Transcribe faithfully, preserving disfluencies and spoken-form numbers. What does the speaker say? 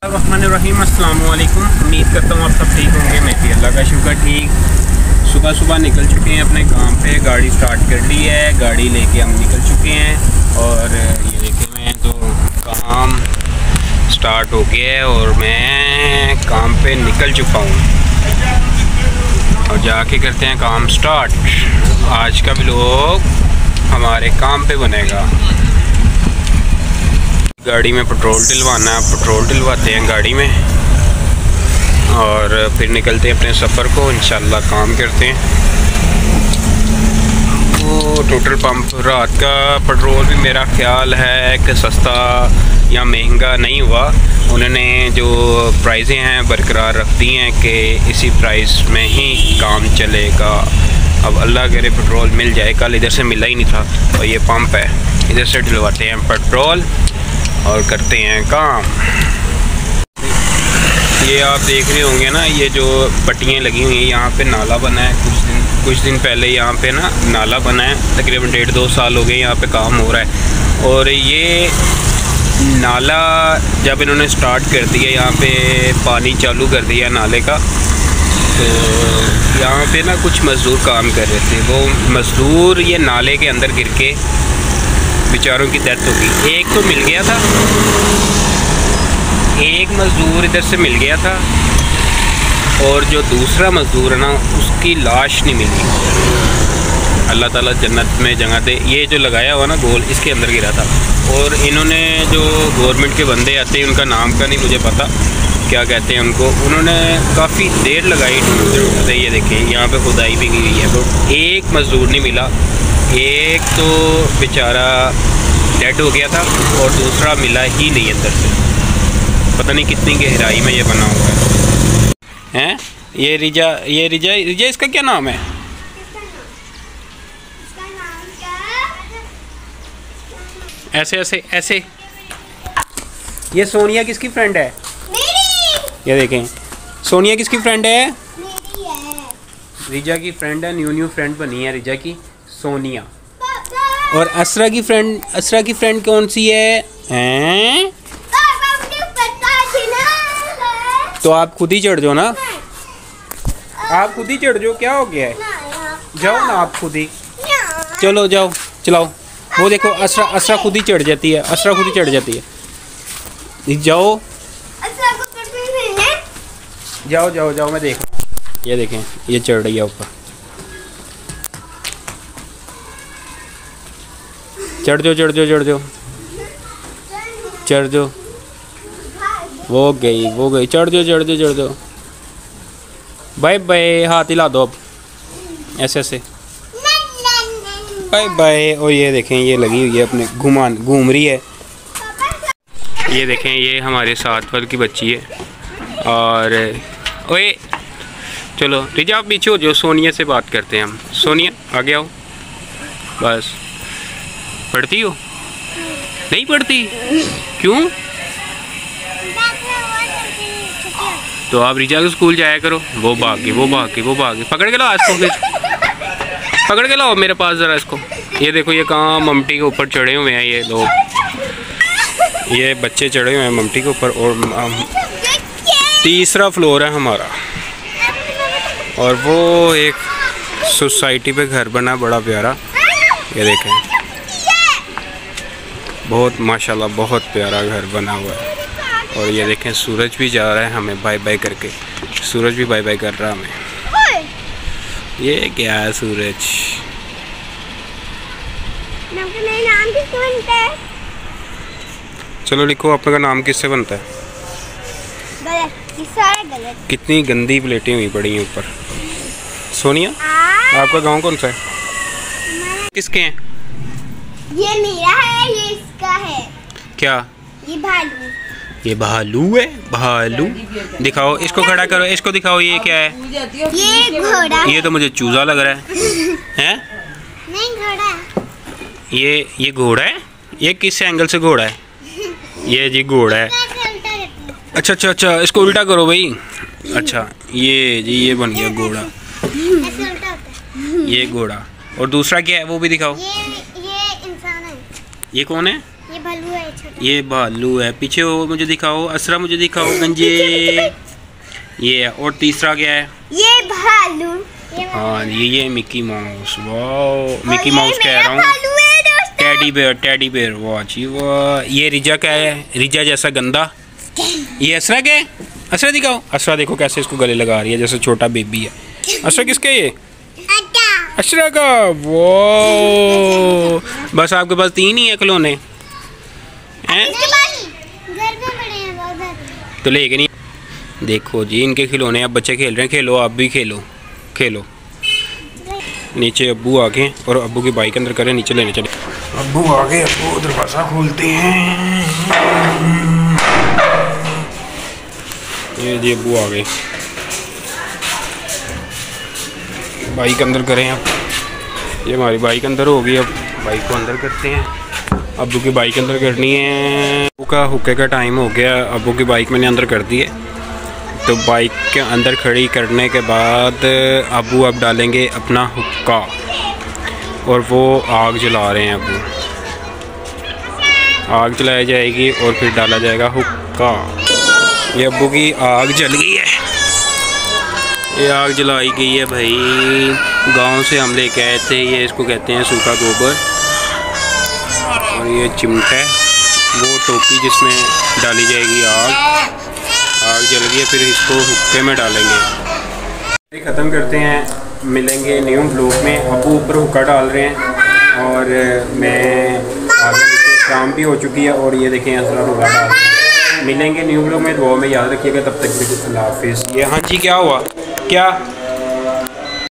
रहीम अस्सलाम वालेकुम। उम्मीद करता हूँ आप सब ठीक होंगे। मैं भी अल्लाह का शुक्र ठीक। सुबह सुबह निकल चुके हैं अपने काम पे, गाड़ी स्टार्ट कर ली है, गाड़ी लेके हम निकल चुके हैं और ये देखे मैं तो काम स्टार्ट हो गया है और मैं काम पे निकल चुका हूँ और जाके करते हैं काम स्टार्ट। आज का व्लॉग हमारे काम पे बनेगा। गाड़ी में पेट्रोल डलवाना है, पेट्रोल डलवाते हैं गाड़ी में और फिर निकलते हैं अपने सफ़र को। इंशाल्लाह काम करते हैं। वो टोटल पंप रात का पेट्रोल भी मेरा ख्याल है कि सस्ता या महंगा नहीं हुआ। उन्होंने जो प्राइसें हैं बरकरार रख दी हैं कि इसी प्राइस में ही काम चलेगा। अब अल्लाह करे पेट्रोल मिल जाए। कल इधर से मिला ही नहीं था और ये पंप है, इधर से डलवाते हैं पेट्रोल और करते हैं काम। ये आप देख रहे होंगे ना, ये जो पट्टियाँ लगी हुई हैं, यहाँ पे नाला बना है। कुछ दिन कुछ दिन पहले यहाँ पे ना नाला बना है, तकरीबन डेढ़ दो साल हो गए यहाँ पे काम हो रहा है। और ये नाला जब इन्होंने स्टार्ट कर दिया, यहाँ पे पानी चालू कर दिया नाले का, तो यहाँ पे ना कुछ मज़दूर काम कर रहे थे। वो मज़दूर ये नाले के अंदर गिर के बेचारों की डेथ हो गई। एक तो मिल गया था, एक मज़दूर इधर से मिल गया था और जो दूसरा मज़दूर है ना उसकी लाश नहीं मिली। अल्लाह ताला जन्नत में जगह दे। ये जो लगाया हुआ ना गोल, इसके अंदर गिरा था। और इन्होंने जो गवर्नमेंट के बंदे आते हैं, उनका नाम का नहीं मुझे पता क्या कहते हैं उनको, उन्होंने काफ़ी देर लगाई ढूंढते ढूंढते। ये देखिए यहाँ पे खुदाई भी की गई है तो एक मज़दूर नहीं मिला। एक तो बेचारा डेड हो गया था और दूसरा मिला ही नहीं अंदर से। पता नहीं कितनी गहराई में ये बना हुआ है। हैं ये रिजा, ये रिजा रिजा इसका क्या नाम है? ऐसे ऐसे ऐसे। ये सोनिया किसकी फ्रेंड है? मेरी। ये देखें, सोनिया किसकी फ्रेंड है? मेरी है। रिजा की फ्रेंड है, न्यू न्यू फ्रेंड बनी है रिजा की, सोनिया। और असरा की फ्रेंड, असरा की फ्रेंड कौन सी है? हैं? तो आप खुद ही चढ़ जाओ ना, आप खुद ही चढ़ जाओ। क्या हो गया है? जाओ ना आप खुद ही, चलो जाओ चलाओ। वो देखो असरा, असरा खुद ही चढ़ जाती है, असरा खुद ही चढ़ जाती है। जाओ जाओ जाओ जाओ, मैं देख रहा हूँ। ये देखें, ये चढ़ रही है ऊपर। चढ़ जाओ चढ़ जाओ चढ़ जाओ चढ़ जाओ। वो गई वो गई। चढ़ जाओ चढ़ जाओ चढ़ जाओ। बाय बाय, हाथ हिला दो अब ऐसे ऐसे। Bye bye. और ये देखें, ये लगी हुई है अपने घुमान, घूम रही है। ये देखें, ये हमारे साथ वाल की बच्ची है। और ओए चलो रिजा आप पीछे हो जाओ, सोनिया से बात करते हैं हम। सोनिया आगे आओ। बस। पढ़ती हो? नहीं पढ़ती? क्यों? तो आप रिजा के स्कूल जाया करो। वो भाग गई वो भाग गई वो भाग गई। पकड़ के लाओ इसको, फिर पकड़ के लाओ मेरे पास ज़रा इसको। ये देखो, ये कहाँ ममटी के ऊपर चढ़े हुए हैं ये लोग, ये बच्चे चढ़े हुए हैं ममटी के ऊपर। और तीसरा फ्लोर है हमारा और वो एक सोसाइटी पे घर बना बड़ा प्यारा। ये देखें, बहुत माशाल्लाह बहुत प्यारा घर बना हुआ है। और ये देखें, सूरज भी जा रहा है हमें बाय बाय करके। सूरज भी बाय बाय कर रहा है हमें। ये क्या है सूरज? नाम किससे बनता है? चलो लिखो, आपका नाम किससे बनता है? गलत, सारे गलत। कितनी गंदी प्लेटें हुई पड़ी हैं ऊपर। सोनिया आपका गांव कौन सा है? किसके हैं? ये मेरा है, ये इसका है। क्या? ये भालू। ये भालू है? भालू दिखाओ, इसको खड़ा करो, इसको दिखाओ। ये क्या है? ये घोड़ा। ये तो मुझे चूजा लग रहा है। हैं? नहीं घोड़ा। ये ये घोड़ा है? ये किस एंगल से घोड़ा है? ये जी घोड़ा है। अच्छा अच्छा अच्छा, इसको उल्टा करो भाई। अच्छा ये जी ये बन गया घोड़ा। ये घोड़ा। और दूसरा क्या है वो भी दिखाओ। ये ये इंसान है। ये कौन है? ये भालू है छोटा। ये भालू है। पीछे वो मुझे दिखाओ, असरा मुझे दिखाओ गंजे। ये है। और तीसरा क्या है? ये भालू। हाँ ये ये मिकी माउस। वाह मिकी माउस कह रहा हूँ। Teddy bear, teddy bear. वाह जी वाह। ये रिजा क्या है? रिजा जैसा गंदा। ये असरा क्या है? असरा दिखाओ। असरा देखो कैसे इसको गले लगा रही है जैसे छोटा बेबी है। असरा किसका ये? असरा का। वो बस आपके पास तीन ही है खिलौने हैं? तो लेके नहीं। देखो जी इनके खिलौने अब बच्चे खेल रहे हैं। खेलो आप भी, खेलो खेलो। नीचे अब्बू आ गए और अब्बू की बाइक अंदर करें, नीचे लेने चले। अब्बू आ गए, अब्बू दरवाज़ा खोलते हैं। ये जी अब्बू आ गए, बाइक अंदर करें अब। ये हमारी बाइक अंदर होगी, अब बाइक को अंदर करते हैं। अब्बू की बाइक अंदर करनी है। अब्बू का हुक्के का टाइम हो गया, अब्बू की बाइक मैंने अंदर कर दी है। तो बाइक के अंदर खड़ी करने के बाद अब्बू अब डालेंगे अपना हुक्का और वो आग जला रहे हैं। अब्बू आग जलाई जाएगी और फिर डाला जाएगा हुक्का। ये अब्बू की आग जल गई है, ये आग जलाई गई है भाई। गांव से हम लेके आए थे, ये इसको कहते हैं सूखा गोबर। और ये चिमटा है, वो टोपी जिसमें डाली जाएगी आग। आग जल गई है, फिर इसको हुक्के में डालेंगे। ख़त्म करते हैं, मिलेंगे न्यू ब्लॉग में। अब्बू ऊपर हुक्का डाल रहे हैं और मैं आगे नीचे शाम भी हो चुकी है। और ये देखें असरा हुक्का डाल रहे हैं। मिलेंगे न्यू ब्लॉग में, दुआ में याद रखिएगा। तब तक अल्लाह हाफिज़। ये हाँ जी क्या हुआ? क्या